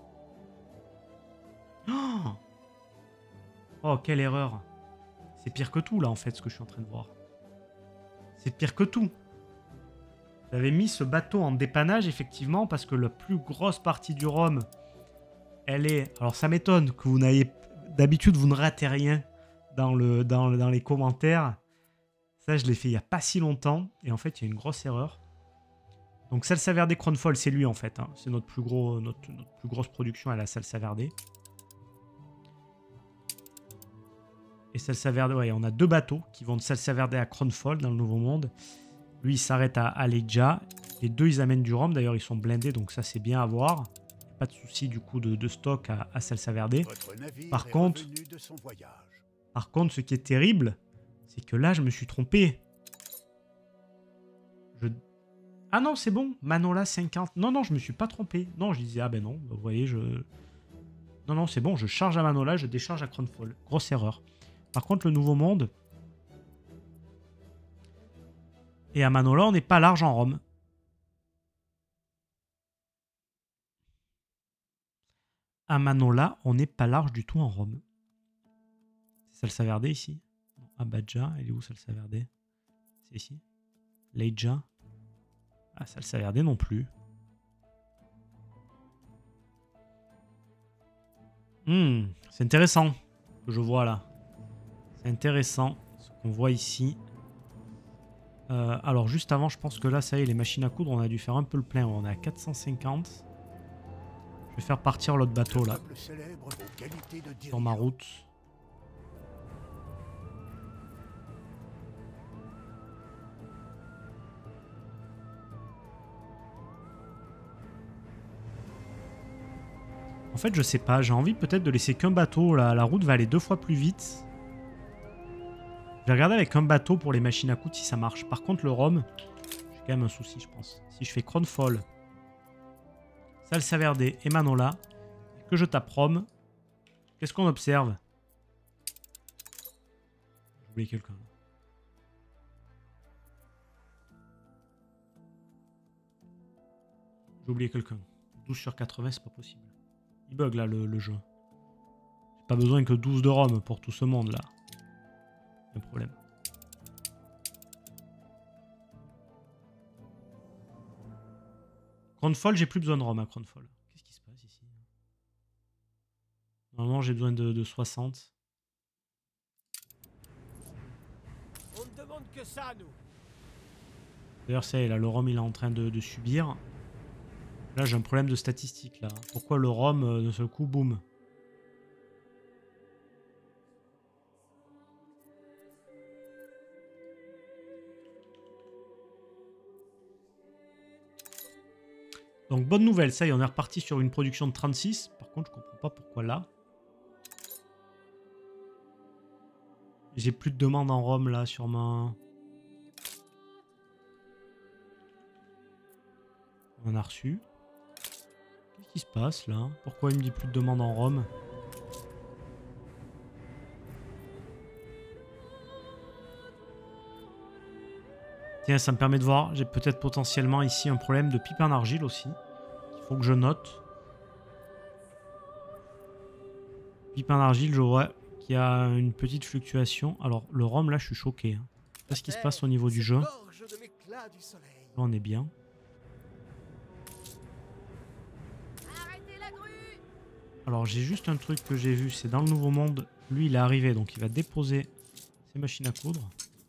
Oh, oh, quelle erreur. C'est pire que tout, là, en fait, ce que je suis en train de voir. C'est pire que tout. J'avais mis ce bateau en dépannage, effectivement, parce que la plus grosse partie du rhum, elle est... Alors, ça m'étonne que vous n'ayez... D'habitude, vous ne ratez rien dans les commentaires. Ça, je l'ai fait il n'y a pas si longtemps. Et en fait, il y a une grosse erreur. Donc, Salsa Verde Crownfall, c'est lui, en fait. Hein. C'est notre plus grosse production à la Salsa Verde. Et Salsa Verde, ouais, on a deux bateaux qui vont de Salsa Verde à Crownfall dans le Nouveau Monde. Lui, il s'arrête à Aleja. Les deux, ils amènent du rhum. D'ailleurs, ils sont blindés, donc ça, c'est bien à voir. Pas de souci, du coup, de stock à Salsa Verde. Par contre, ce qui est terrible, c'est que là, je me suis trompé. Ah non, c'est bon. Manola 50. Non, non, je me suis pas trompé. Non, je disais, ah ben non, vous voyez, Non, non, c'est bon, je charge à Manola, je décharge à Crownfall. Grosse erreur. Par contre, le Nouveau Monde... Et à Manola, on n'est pas large en rhum. À Manola, on n'est pas large du tout en rhum. C'est Salsa Verde ici. Abadja, elle est où Salsa Verde? C'est ici. Leija. Ah, Salsa Verde non plus. C'est intéressant ce que je vois là. C'est intéressant ce qu'on voit ici. Alors juste avant, je pense que là, ça y est, les machines à coudre, on a dû faire un peu le plein. On est à 450. Je vais faire partir l'autre bateau là. Sur ma route. En fait, je sais pas. J'ai envie peut-être de laisser qu'un bateau. Là. La route va aller 2 fois plus vite. Je vais regarder avec un bateau pour les machines à coudre si ça marche. Par contre, le rhum, j'ai quand même un souci, je pense. Si je fais Crownfall, Salsa Verde et Manola, et que je tape rhum, qu'est-ce qu'on observe? J'ai oublié quelqu'un. J'ai oublié quelqu'un. 12 sur 80, c'est pas possible. Il bug là le jeu. J'ai pas besoin que 12 de rhum pour tout ce monde là. Un problème. Crownfall, j'ai plus besoin de rhum à Crownfall. Qu'est-ce qui se passe ici? Normalement, j'ai besoin de 60. On ne demande que ça, nous. D'ailleurs, ça y est, là, le rhum, il est en train de subir. Là, j'ai un problème de statistique, là. Pourquoi le rhum, de ce coup, boum? Donc bonne nouvelle, ça y est, on est reparti sur une production de 36. Par contre, je comprends pas pourquoi là. J'ai plus de demande en rhum là sur ma... On en a reçu. Qu'est-ce qui se passe là? Pourquoi il me dit plus de demande en rhum? Tiens, ça me permet de voir, j'ai peut-être potentiellement ici un problème de pipe en argile aussi. Il faut que je note. Pipe en argile, je vois qu'il y a une petite fluctuation. Alors, le rhum, là, je suis choqué. Hein. Je sais pas ce qui se passe au niveau du jeu. Là, on est bien. Alors j'ai juste un truc que j'ai vu, c'est dans le Nouveau Monde. Lui il est arrivé, donc il va déposer ses machines à coudre.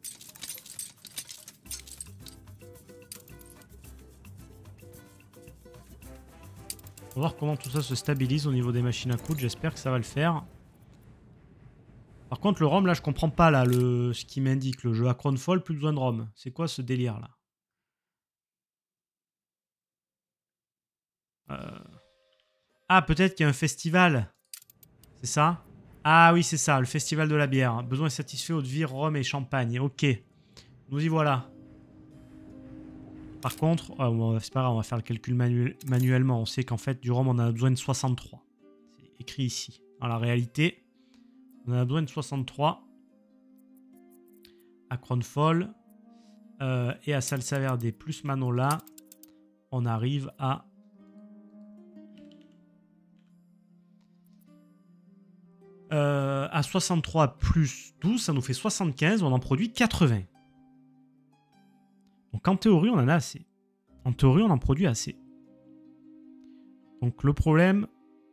On va voir comment tout ça se stabilise au niveau des machines à coudre. J'espère que ça va le faire. Par contre, le ROM, là, je comprends pas là, ce qui m'indique. Le jeu à Crownfall, plus besoin de ROM. C'est quoi ce délire là? Ah, peut-être qu'il y a un festival. C'est ça? Ah oui, c'est ça, le festival de la bière. Besoin satisfait, eau de vie, rhum et champagne. Ok. Nous y voilà. Par contre, c'est pas grave, on va faire le calcul manuellement. On sait qu'en fait, du rhum, on a besoin de 63. C'est écrit ici. Dans la réalité, on a besoin de 63. À Crownfall et à Salsa Verde plus Manola, on arrive à... à 63 plus 12, ça nous fait 75. On en produit 80. Donc en théorie, on en a assez. En théorie, on en produit assez. Donc le problème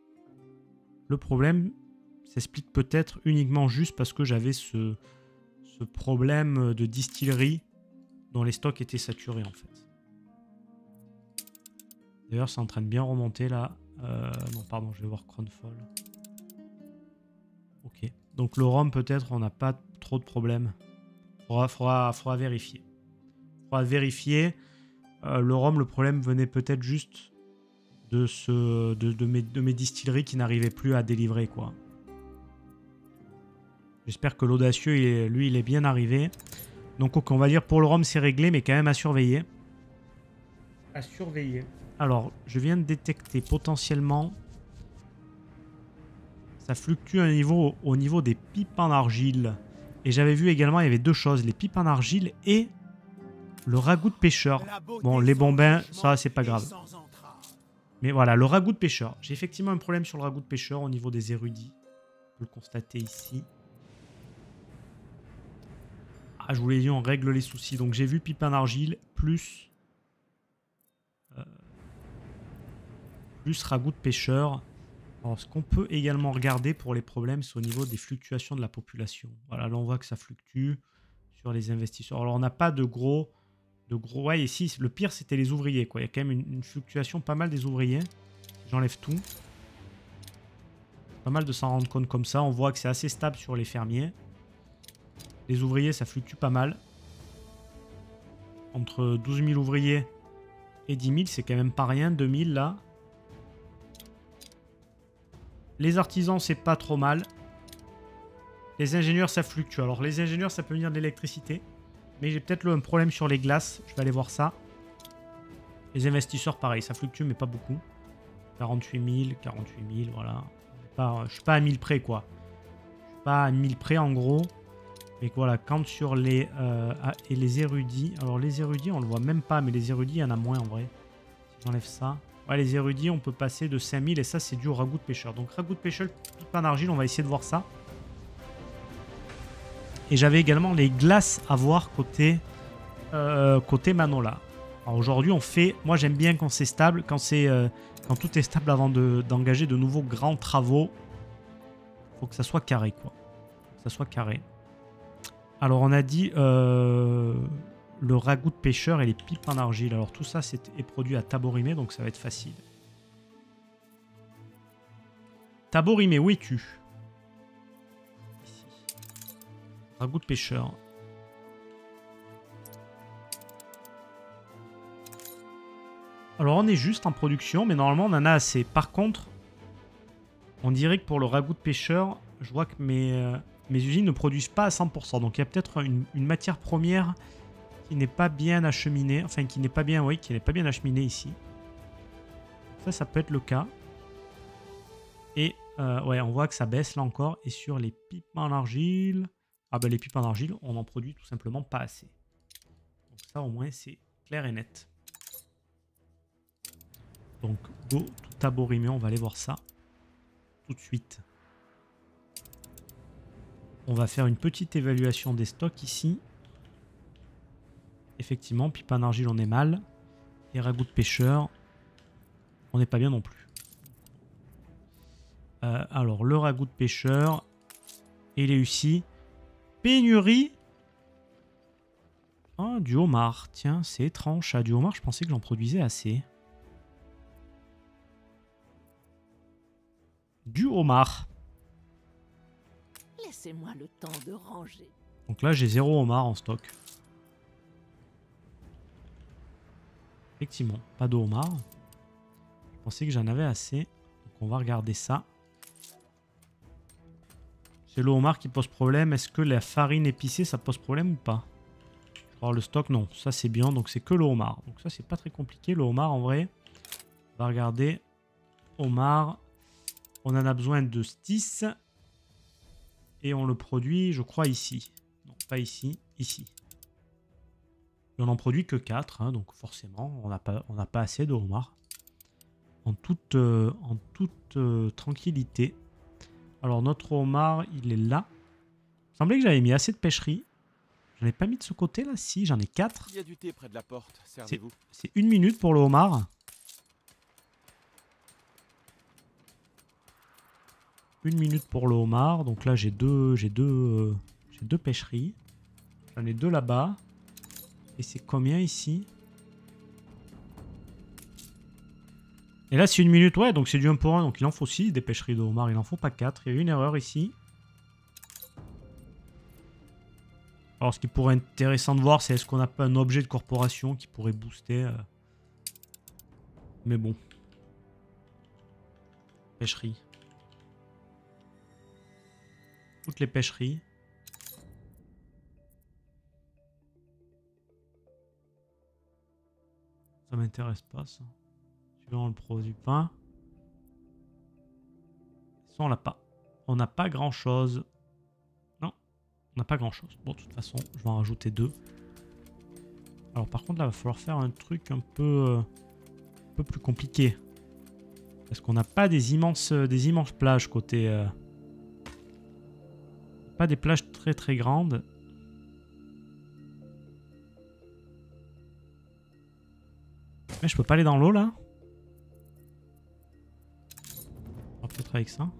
s'explique peut-être uniquement juste parce que j'avais ce problème de distillerie dont les stocks étaient saturés en fait. D'ailleurs, c'est en train de bien remonter là. Non, pardon, je vais voir Crownfall. Ok. Donc le rhum, peut-être, on n'a pas trop de problèmes. Faudra vérifier. Faudra vérifier. Le rhum, le problème venait peut-être juste de mes distilleries qui n'arrivaient plus à délivrer, quoi. J'espère que l'audacieux, lui, il est bien arrivé. Donc, ok, on va dire pour le rhum, c'est réglé, mais quand même à surveiller. À surveiller. Alors, je viens de détecter potentiellement... Ça fluctue au niveau des pipes en argile. Et j'avais vu également, il y avait deux choses. Les pipes en argile et le ragoût de pêcheur. Bon, les bombins, ça, c'est pas grave. Mais voilà, le ragoût de pêcheur. J'ai effectivement un problème sur le ragoût de pêcheur au niveau des érudits. On peut le constater ici. Ah, je vous l'ai dit, on règle les soucis. Donc j'ai vu pipe en argile plus ragoût de pêcheur. Alors, ce qu'on peut également regarder pour les problèmes, c'est au niveau des fluctuations de la population. Voilà, là on voit que ça fluctue sur les investisseurs. Alors on n'a pas de gros... Ouais, ici, le pire c'était les ouvriers, quoi. Il y a quand même une fluctuation pas mal des ouvriers. J'enlève tout. Pas mal de s'en rendre compte comme ça. On voit que c'est assez stable sur les fermiers. Les ouvriers, ça fluctue pas mal. Entre 12 000 ouvriers et 10 000, c'est quand même pas rien. 2 000 là. Les artisans, c'est pas trop mal. Les ingénieurs, ça fluctue. Alors, les ingénieurs, ça peut venir de l'électricité. Mais j'ai peut-être un problème sur les glaces. Je vais aller voir ça. Les investisseurs, pareil, ça fluctue, mais pas beaucoup. 48 000, 48 000, voilà. Je suis pas à 1000 près, quoi. Je suis pas à 1000 près, en gros. Mais voilà, quand sur les... et les érudits... Alors, les érudits, on le voit même pas, mais les érudits, il y en a moins, en vrai. Si j'enlève ça... Ouais, les érudits, on peut passer de 5000 et ça, c'est dû au ragoût de pêcheur. Donc, ragoût de pêcheur, pipe en argile, on va essayer de voir ça. Et j'avais également les glaces à voir côté Manola. Alors, aujourd'hui, on fait... Moi, j'aime bien quand c'est stable, quand tout est stable avant d'engager de nouveaux grands travaux. Faut que ça soit carré, quoi. Faut que ça soit carré. Alors, on a dit... le ragoût de pêcheur et les pipes en argile. Alors tout ça est produit à Taborimé, donc ça va être facile. Taborimé, où es-tu? Ici. Ragoût de pêcheur. Alors on est juste en production, mais normalement on en a assez. Par contre, on dirait que pour le ragoût de pêcheur, je vois que mes usines ne produisent pas à 100%. Donc il y a peut-être une matière première qui n'est pas bien acheminée, enfin qui n'est pas bien acheminée ici. Ça peut être le cas. Et ouais, on voit que ça baisse là encore. Et sur les pipes en argile, ah ben les pipes en argile, on en produit tout simplement pas assez. Donc ça au moins c'est clair et net. Donc go tout Taborimé, on va aller voir ça tout de suite. On va faire une petite évaluation des stocks ici. Effectivement, pipe en argile, on est mal. Et ragoût de pêcheur, on n'est pas bien non plus. Alors, le ragoût de pêcheur. Il est ici. Pénurie. Oh, du homard. Tiens, c'est étrange. Du homard, je pensais que j'en produisais assez. Du homard. Laissez-moi le temps de ranger. Donc là, j'ai 0 homard en stock. Effectivement, pas de homard. Je pensais que j'en avais assez. Donc on va regarder ça. C'est le homard qui pose problème. Est-ce que la farine épicée, ça pose problème ou pas? Alors le stock, non. Ça, c'est bien. Donc c'est que le homard. Donc ça, c'est pas très compliqué. Le homard, en vrai. On va regarder. Homard. On en a besoin de 6. Et on le produit, je crois, ici. Non, pas ici. Ici. Et on n'en produit que 4. Hein, donc forcément, on n'a pas assez de homard. En toute tranquillité. Alors notre homard, il est là. Il me semblait que j'avais mis assez de pêcherie. J'en ai pas mis de ce côté là. Si, j'en ai 4. Il y a du thé près de la porte, servez-vous. C'est 1 minute pour le homard. 1 minute pour le homard. Donc là j'ai deux pêcheries. J'en ai 2 là-bas. Et c'est combien ici? Et là c'est 1 minute, ouais, donc c'est du 1 pour 1. Donc il en faut 6 des pêcheries de homard. Il en faut pas 4. Il y a une erreur ici. Alors ce qui pourrait être intéressant de voir, c'est est-ce qu'on n'a pas un objet de corporation qui pourrait booster. Mais bon. Pêcherie. Toutes les pêcheries. Ça m'intéresse pas ça. Celui-là on le produit pas. Ça on l'a pas. On n'a pas grand chose. Non. On n'a pas grand chose. Bon de toute façon je vais en rajouter 2. Alors par contre là il va falloir faire un truc un peu plus compliqué. Parce qu'on n'a pas des immenses plages côté... Pas des plages très très grandes. Mais je peux pas aller dans l'eau là. On va peut-être avec ça.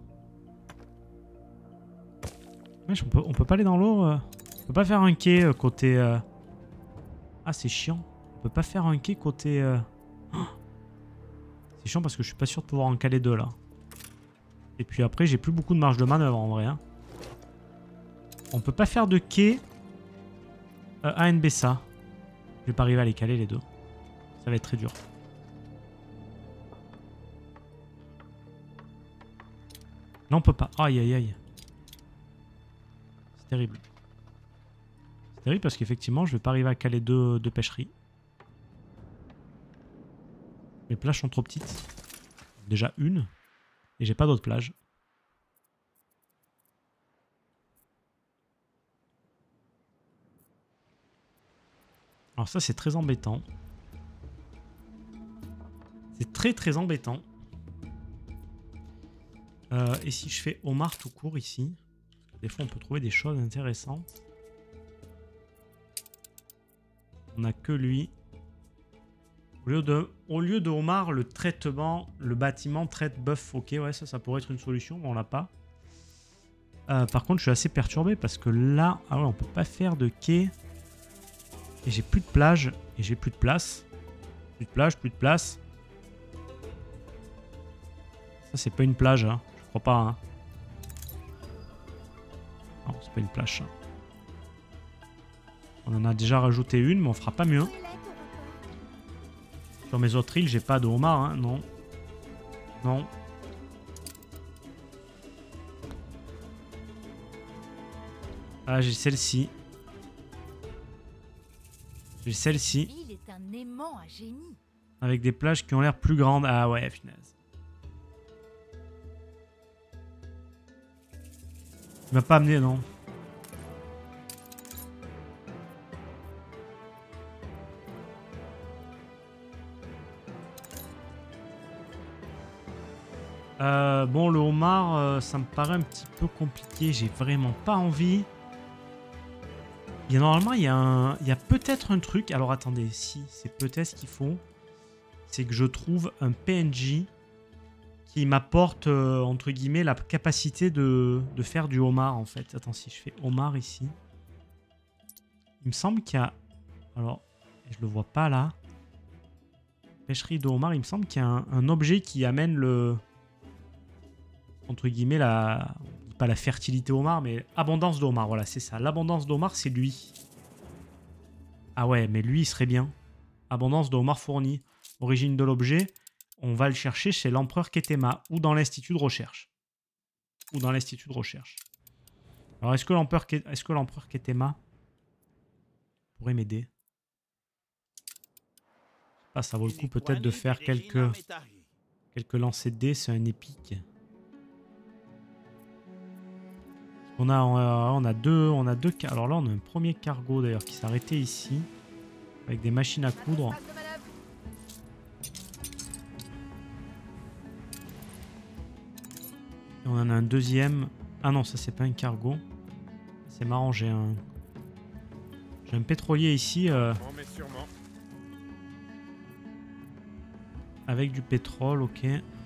Mais on peut pas aller dans l'eau. On peut pas faire un quai côté... Ah c'est chiant. On peut pas faire un quai côté... C'est chiant parce que je suis pas sûr de pouvoir en caler 2 là. Et puis après j'ai plus beaucoup de marge de manœuvre en vrai. Hein. On peut pas faire de quai ANBSA. Je vais pas arriver à les caler les 2. Ça va être très dur. Non, on peut pas. Aïe aïe aïe. C'est terrible. C'est terrible parce qu'effectivement, je vais pas arriver à caler 2 pêcheries. Les plages sont trop petites. Déjà une. Et j'ai pas d'autres plages. Alors ça c'est très embêtant. C'est très très embêtant. Et si je fais homard tout court ici, des fois on peut trouver des choses intéressantes. On n'a que lui. Au lieu de homard, le bâtiment traite bœuf. Ok, ouais, ça pourrait être une solution, mais on l'a pas. Par contre, je suis assez perturbé parce que là, ah ouais, on peut pas faire de quai. Et j'ai plus de plage et j'ai plus de place. Plus de plage, plus de place. Ça, c'est pas une plage, hein. Je crois pas. Hein. Non, c'est pas une plage, ça. On en a déjà rajouté une, mais on fera pas mieux. Sur mes autres îles, j'ai pas de homard, hein. Non. Non. Ah, j'ai celle-ci. J'ai celle-ci. Il est un aimant à génie. Avec des plages qui ont l'air plus grandes. Ah ouais, finesse. Il m'a pas amené, non. Bon, le homard, ça me paraît un petit peu compliqué. J'ai vraiment pas envie. Normalement, il y a peut-être un truc. Alors attendez, si, c'est peut-être ce qu'il faut. C'est que je trouve un PNJ qui m'apporte, entre guillemets, la capacité de faire du homard, en fait. Attends, si je fais homard ici... Il me semble qu'il y a... Alors, je le vois pas là. Pêcherie de homard, il me semble qu'il y a un objet qui amène le... Entre guillemets, la... Pas la fertilité homard, mais abondance de homard. Voilà, c'est ça. L'abondance de homard, c'est lui. Ah ouais, mais lui, il serait bien. Abondance de homard fournie. Origine de l'objet, on va le chercher chez l'empereur Ketema ou dans l'institut de recherche. Alors, est-ce que l'empereur Ketema pourrait m'aider? Ah, ça vaut le coup peut-être de faire quelques lancers de dés, c'est un épique. On a deux. Alors là, on a un premier cargo d'ailleurs qui s'est arrêté ici avec des machines à coudre. Et on en a un deuxième. Ah non, ça c'est pas un cargo. C'est marrant, j'ai un pétrolier ici avec du pétrole, ok.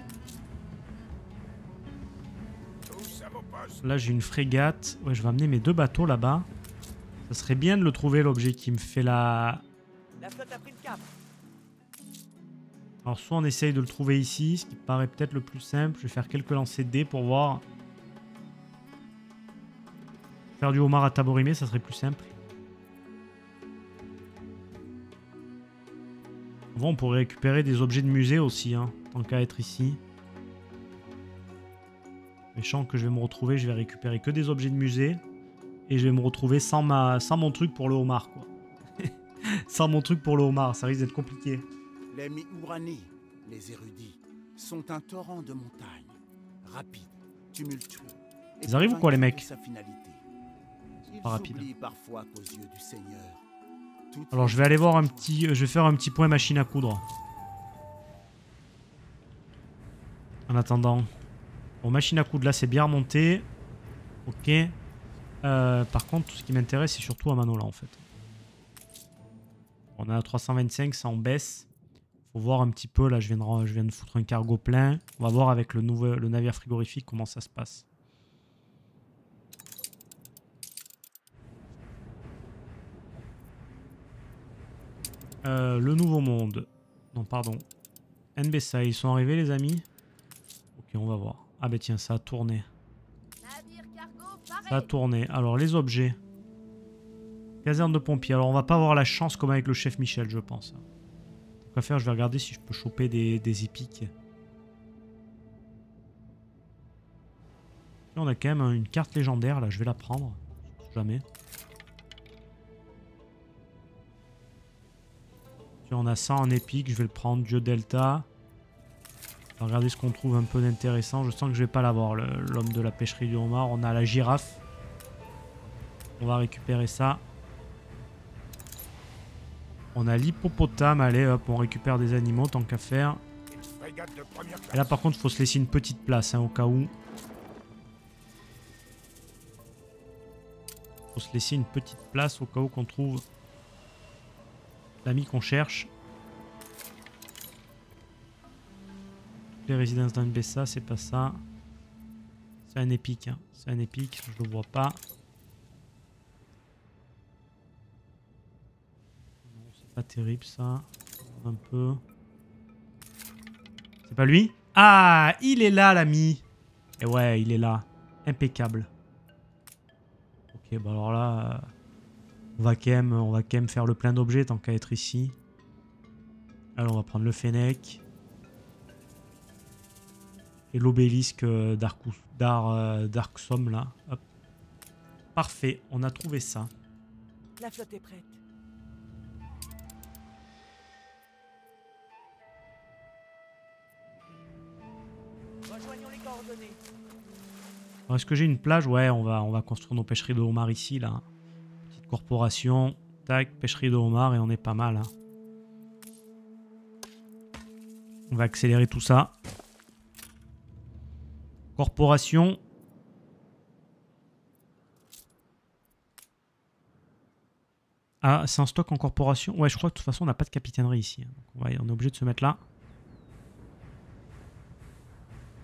Là j'ai une frégate. Ouais, je vais amener mes 2 bateaux là-bas. Ça serait bien de le trouver, l'objet qui me fait la... La flotte a pris le cap. Alors soit on essaye de le trouver ici, ce qui paraît peut-être le plus simple. Je vais faire quelques lancers de dés pour voir. Faire du homard à Taborimé, ça serait plus simple. Bon, on pourrait récupérer des objets de musée aussi, hein, tant qu'à être ici. Méchant que je vais me retrouver, je vais récupérer que des objets de musée. Et je vais me retrouver sans mon truc pour le homard, quoi. Sans mon truc pour le homard, ça risque d'être compliqué. Les Mi'urani, les érudits, sont un torrent de montagnes, rapide, tumultueux. Ils arrivent ou quoi, les mecs? Sa finalité. Pas rapide. Parfois qu'aux yeux du Seigneur, alors je vais aller voir je vais faire un petit point machine à coudre. En attendant. Bon, machine à coudre là c'est bien remonté. Ok. Par contre tout ce qui m'intéresse c'est surtout Amano là en fait. On a 325, ça en baisse. Faut voir un petit peu là, je viens de foutre un cargo plein. On va voir avec le navire frigorifique comment ça se passe. Le nouveau monde. Non, pardon. NBSA, ils sont arrivés les amis? Ok, on va voir. Ah bah tiens, ça a tourné. Ça a tourné. Alors, les objets. Caserne de pompiers. Alors, on va pas avoir la chance comme avec le chef Michel, je pense. Donc, à faire, je vais regarder si je peux choper des épiques. Là, on a quand même une carte légendaire, là. Je vais la prendre. Jamais. On a ça en épique, je vais le prendre, Dieu Delta. On va regarder ce qu'on trouve un peu d'intéressant. Je sens que je vais pas l'avoir, l'homme de la pêcherie du homard. On a la girafe. On va récupérer ça. On a l'hippopotame, allez hop, on récupère des animaux tant qu'à faire. Et là par contre, il faut se laisser une petite place, hein, au cas où. Faut se laisser une petite place au cas où qu'on trouve l'ami qu'on cherche. Les résidences d'Anbessa, c'est pas ça. C'est un épique, hein. C'est un épique, je le vois pas. Non, c'est pas terrible ça. Un peu. C'est pas lui? Ah, il est là l'ami. Et ouais, il est là. Impeccable. Ok, bah alors là... On va quand même faire le plein d'objets tant qu'à être ici. Alors on va prendre le Fennec. Et l'obélisque d'Arksom là. Hop. Parfait, on a trouvé ça. La flotte est prête. Rejoignons les coordonnées. Est-ce que j'ai une plage? Ouais, on va construire nos pêcheries de homard ici là. Corporation, tac, pêcherie de homard et on est pas mal. Hein. On va accélérer tout ça. Corporation. Ah, c'est un stock en corporation. Ouais, je crois que de toute façon on n'a pas de capitainerie ici. Donc, ouais, on est obligé de se mettre là.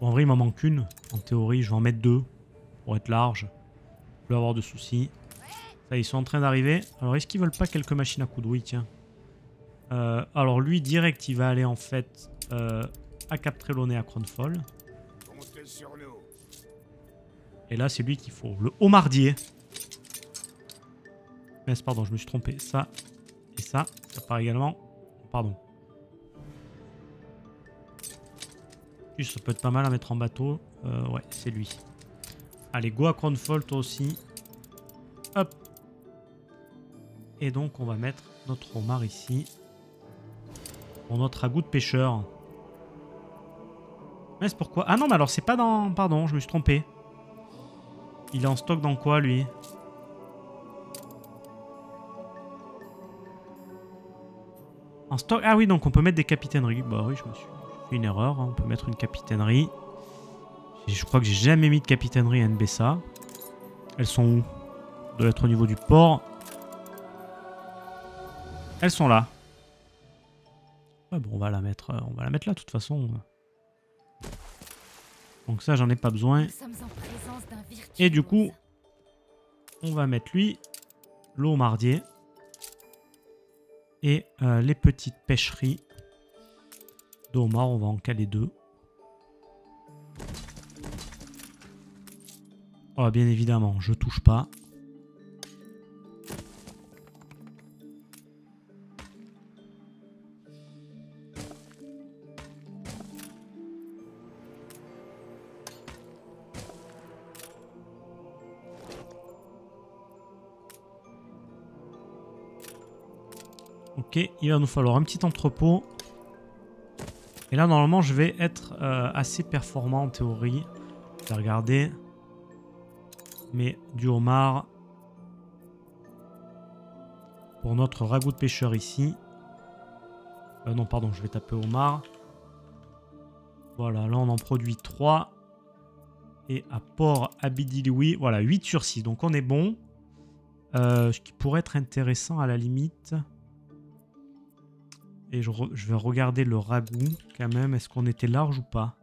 Bon, en vrai, il m'en manque une. En théorie, je vais en mettre 2 pour être large. Plus avoir de soucis. Ça, ils sont en train d'arriver. Alors, est-ce qu'ils veulent pas quelques machines à coudrouille, tiens. Alors, lui, direct, il va aller en fait à Cap Trelawney à Crownfall. Et là, c'est lui qu'il faut. Le homardier. Mais pardon, je me suis trompé. Ça et ça part également. Pardon. Ça peut être pas mal à mettre en bateau. Ouais, c'est lui. Allez, go à Crownfall, toi aussi. Hop. Et donc, on va mettre notre homard ici. Pour notre ragoût de pêcheur. Mais c'est pourquoi... Ah non, mais alors c'est pas dans... Pardon, je me suis trompé. Il est en stock dans quoi, lui? En stock... Ah oui, donc on peut mettre des capitaineries. Bah oui, je me suis fait une erreur. On peut mettre une capitainerie. Je crois que j'ai jamais mis de capitainerie à NBSA. Elles sont où? Elles doivent être au niveau du port. Elles sont là. Ouais, bon, on va la mettre là, de toute façon. Donc ça, j'en ai pas besoin. Nous sommes en présence d'un virtuose. Et du coup, on va mettre lui, le homardier. Et les petites pêcheries de homard, on va en caler 2. Oh, bien évidemment, je touche pas. Ok, il va nous falloir un petit entrepôt. Et là, normalement, je vais être assez performant en théorie. Je vais regarder. Mais du homard. Pour notre ragoût de pêcheur ici. Non, pardon, je vais taper homard. Voilà, là, on en produit 3. Et à Port Abidilioui, voilà, 8 sur 6. Donc, on est bon. Ce qui pourrait être intéressant à la limite... Et je vais regarder le ragoût quand même. Est-ce qu'on était large ou pas?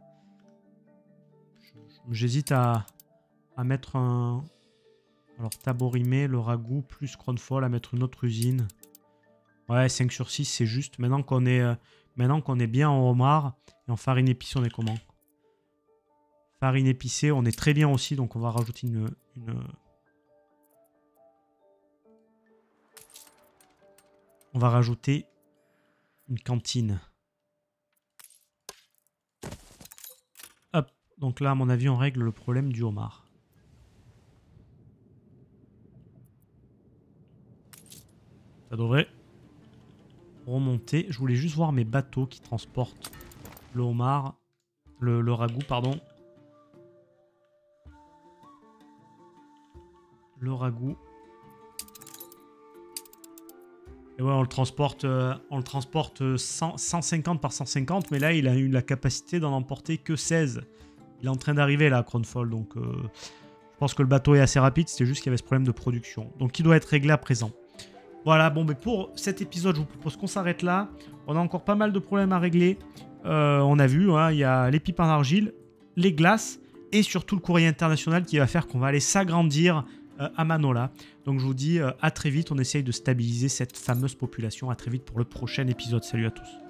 J'hésite à mettre un... Alors Taborimé, le ragoût, plus Crownfall, à mettre une autre usine. Ouais, 5 sur 6, c'est juste. Maintenant qu'on est bien en homard et en farine épicée, on est comment? Farine épicée, on est très bien aussi. Donc on va rajouter une... On va rajouter... une cantine. Hop. Donc là, à mon avis, on règle le problème du homard. Ça devrait remonter. Je voulais juste voir mes bateaux qui transportent le homard. Le ragoût, pardon. Le ragoût. Et ouais, on le transporte 150 par 150, mais là, il a eu la capacité d'en emporter que 16. Il est en train d'arriver, là, à Crownfall, donc je pense que le bateau est assez rapide, c'était juste qu'il y avait ce problème de production. Donc, il doit être réglé à présent. Voilà, bon, mais pour cet épisode, je vous propose qu'on s'arrête là. On a encore pas mal de problèmes à régler. On a vu, hein, il y a les pipes en argile, les glaces, et surtout le courrier international qui va faire qu'on va aller s'agrandir à Manola. Donc je vous dis à très vite, on essaye de stabiliser cette fameuse population. À très vite pour le prochain épisode. Salut à tous.